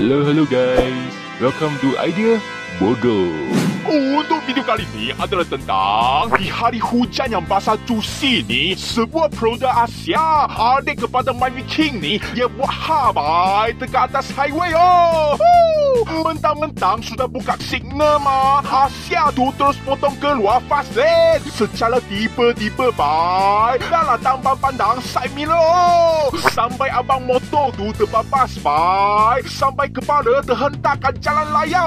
Hello guys, welcome to Idea Bodoh. Untuk video kali ini adalah tentang di hari hujan yang basah cusi ni, sebuah produk Asia adik kepada Myvi King ni, dia buat habai dekat atas highway. Mentang-mentang sudah buka signal mah, Asia tu terus potong keluar fast lane secara tiba-tiba bai. Dah lah tanpa pandang side mirror, sampai abang motor tu terbabas bai, sampai kepala terhentakkan jalan layar.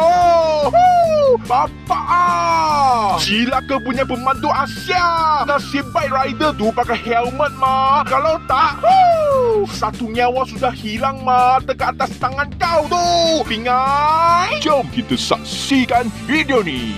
Bapak gila ke punya pemandu Asia. Nasib baik rider tu pakai helmet mah. Kalau tak, satu nyawa sudah hilang mah dekat atas tangan kau tu. Pingai, jom kita saksikan video ni.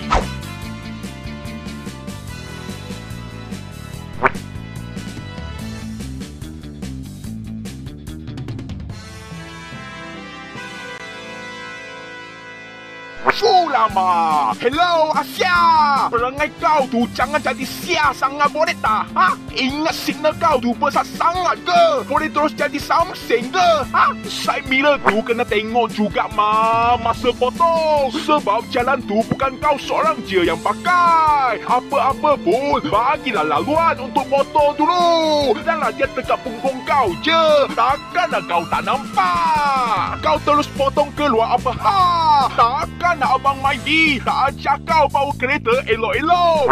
Lama. Hello Asia, perangai kau tu jangan jadi sia sangat, boleh tak? Ingat signal kau tu besar sangat ke? Boleh terus jadi something ke? Side mirror tu kena tengok juga masa potong, sebab jalan tu bukan kau seorang je yang pakai. Apa-apa pun bagilah laluan untuk potong dulu. Janganlah dia dekat punggung kau je, takkanlah kau tak nampak. Kau terus potong keluar apa? Takkan nak abang Myvi tak ajak kau bawa kereta elok-elok,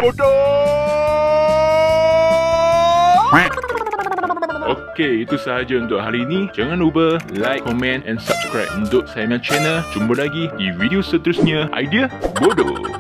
bodoh. Okey, itu sahaja untuk hari ini. Jangan lupa like, comment and subscribe untuk saya punya channel. Jumpa lagi di video seterusnya Idea Bodoh.